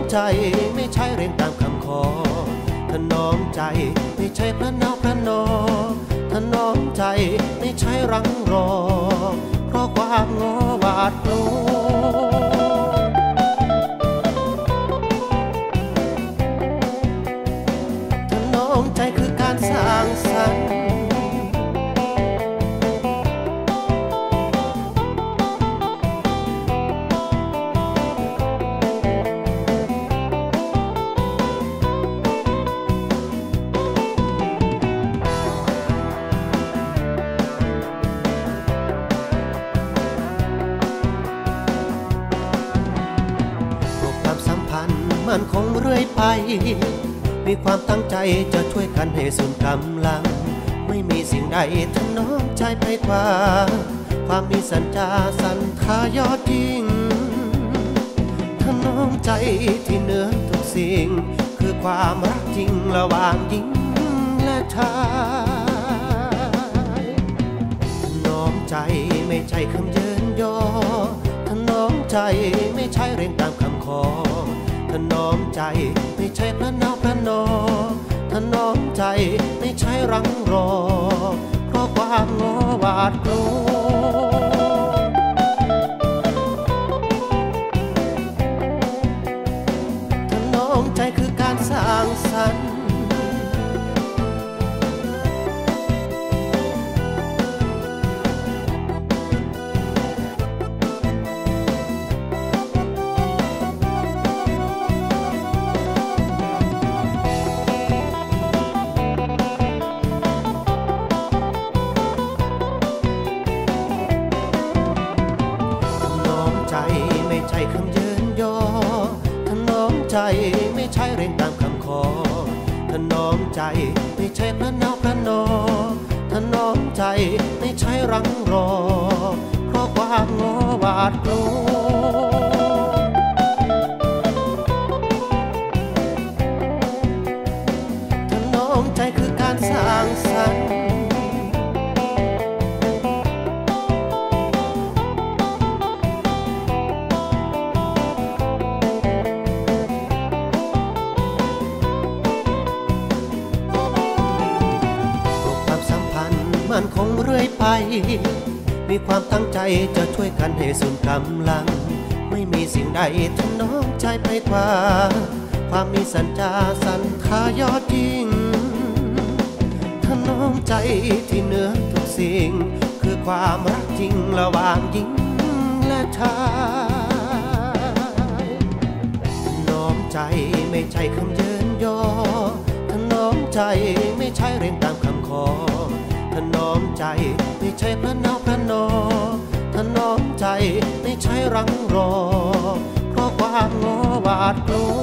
ใจไม่ใช่เร่งตามคำขอถนอมใจไม่ใช่พระนอพระนอถนอมใจไม่ใช่รังรอเพราะความงอหวาดกลัวถนอมใจคือการสร้างสรรค์มันคงเรื่อยไปมีความตั้งใจจะช่วยกันให้สุนกำลังไม่มีสิ่งใดถนอมใจไปกว่าความมีสัญญาสันทายอดยิ่งถนอมใจที่เหนือทุกสิ่งคือความรักจริงระหว่างหญิงและชายถนอมใจไม่ใช่คำเยินยอถนอมใจไม่ใช่เร่งตามคำขอถนอมใจไม่ใช่พระนอพระนอถนอมใจไม่ใช่รังรอเพราะความงอหวาดกลัวถนอมใจคือการสร้างสรรค์ไม่ใช่คำเยินยอถนอมใจไม่ใช่เร่งตามคำขอถนอมใจไม่ใช่พระนอพระนอถนอมใจไม่ใช่รังรอเพราะความงอหวาดกลัวถนอมใจคือการสร้างสรรค์มันคงเรื่อยไปมีความตั้งใจจะช่วยกันให้สุนกำลังไม่มีสิ่งใดถนอมใจไปกว่าความมีสัญญาสันทายอดยิ่งถนอมใจที่เหนือทุกสิ่งคือความรักจริงระหว่างหญิงและชายถนอมใจไม่ใช่คำเยินยอถนอมใจไม่ใช่เร่งตามคำขอถนอมใจไม่ใช่พระนอพระนอถนอมใจไม่ใช่รังรอเพราะความงอหวาดกลัว